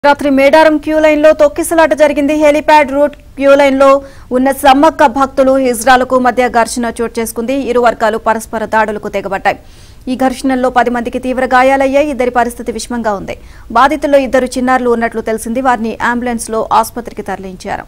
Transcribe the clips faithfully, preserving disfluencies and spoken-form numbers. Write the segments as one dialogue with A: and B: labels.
A: రాత్రి Medaram queue line లో తొక్కిసలాట జరిగింది. హెలిప్యాడ్ రూట్ క్యూ లైన్ లో ఉన్న సమ్మక్క భక్తులు హిజ్రాలకు మధ్య ఘర్షణ చోటు చేసుకుంది. ఇరు వర్గాలు పరస్పర దాడులకు తెగబడ్డాయి. ఈ ఘర్షణలో పది మందికి తీవ్ర గాయాలయ్యాయి. ఇద్దరి పరిస్థితి విషమంగా ఉంది. బాధితుల్లో ఇద్దరు చిన్నారులు ఉన్నట్లు తెలిసింది. వారిని అంబులెన్స్ లో ఆసుపత్రికి తరలించారు.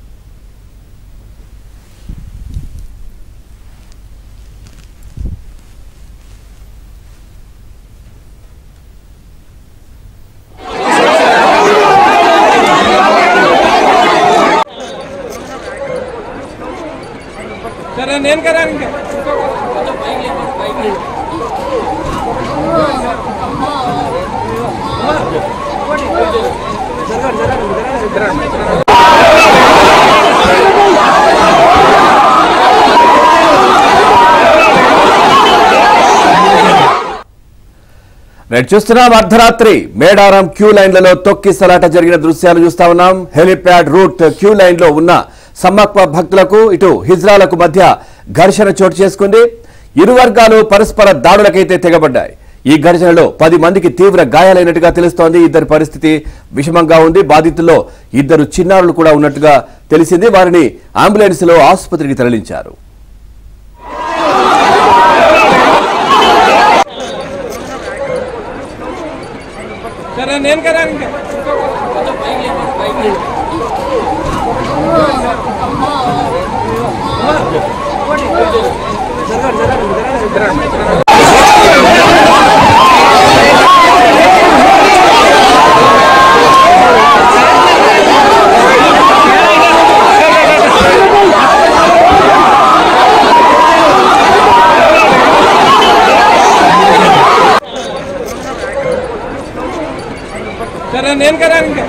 B: నేను కదా ఇంకా
C: రైట్ చూస్తున్నాం. అర్ధరాత్రి మేడారం క్యూ లైన్లలో తొక్కిసలాట జరిగిన దృశ్యాలు చూస్తా ఉన్నాం. హెలిప్యాడ్ రూట్ క్యూ లైన్ లో ఉన్న సమ్మక్క భక్తులకు ఇటు హిజ్రాలకు మధ్య ఘర్షణ చోటు చేసుకుంది. ఇరు వర్గాలు పరస్పర దాడులకైతే తెగబడ్డాయి. ఈ ఘర్షణలో పది మందికి తీవ్ర గాయాలైనట్టుగా తెలుస్తోంది. ఇద్దరి పరిస్థితి విషమంగా ఉంది. బాధితుల్లో ఇద్దరు చిన్నారులు కూడా ఉన్నట్టుగా తెలిసింది. వారిని అంబులెన్స్ లో ఆసుపత్రికి తరలించారు.
B: నేను కదా ఇంకా నేను కదా ఇంకా